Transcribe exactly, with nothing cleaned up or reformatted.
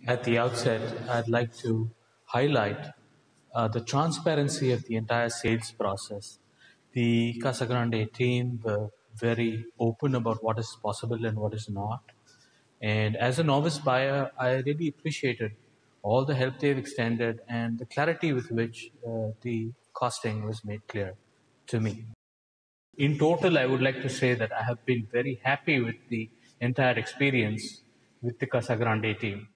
At the outset, I'd like to highlight uh, the transparency of the entire sales process. The Casagrande team were very open about what is possible and what is not. And as a novice buyer, I really appreciated all the help they've extended and the clarity with which uh, the costing was made clear to me. In total, I would like to say that I have been very happy with the entire experience with the Casagrande team.